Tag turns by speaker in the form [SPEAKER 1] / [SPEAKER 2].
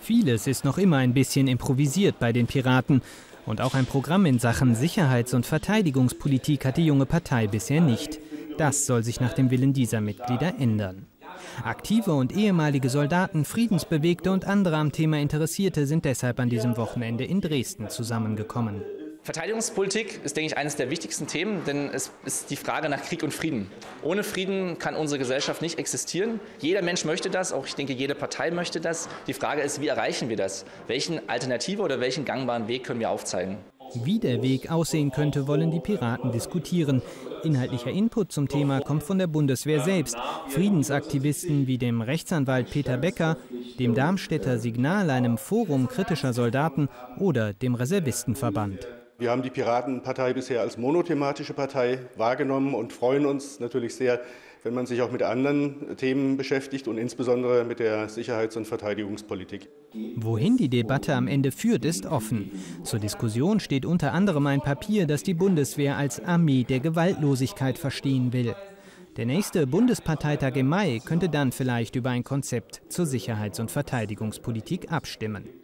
[SPEAKER 1] Vieles ist noch immer ein bisschen improvisiert bei den Piraten. Und auch ein Programm in Sachen Sicherheits- und Verteidigungspolitik hat die junge Partei bisher nicht. Das soll sich nach dem Willen dieser Mitglieder ändern. Aktive und ehemalige Soldaten, Friedensbewegte und andere am Thema Interessierte sind deshalb an diesem Wochenende in Dresden zusammengekommen.
[SPEAKER 2] Verteidigungspolitik ist, denke ich, eines der wichtigsten Themen, denn es ist die Frage nach Krieg und Frieden. Ohne Frieden kann unsere Gesellschaft nicht existieren. Jeder Mensch möchte das, auch ich denke, jede Partei möchte das. Die Frage ist, wie erreichen wir das? Welchen Alternative oder welchen gangbaren Weg können wir aufzeigen?
[SPEAKER 1] Wie der Weg aussehen könnte, wollen die Piraten diskutieren. Inhaltlicher Input zum Thema kommt von der Bundeswehr selbst, Friedensaktivisten wie dem Rechtsanwalt Peter Becker, dem Darmstädter Signal, einem Forum kritischer Soldaten oder dem Reservistenverband.
[SPEAKER 3] Wir haben die Piratenpartei bisher als monothematische Partei wahrgenommen und freuen uns natürlich sehr, wenn man sich auch mit anderen Themen beschäftigt und insbesondere mit der Sicherheits- und Verteidigungspolitik.
[SPEAKER 1] Wohin die Debatte am Ende führt, ist offen. Zur Diskussion steht unter anderem ein Papier, das die Bundeswehr als Armee der Gewaltlosigkeit verstehen will. Der nächste Bundesparteitag im Mai könnte dann vielleicht über ein Konzept zur Sicherheits- und Verteidigungspolitik abstimmen.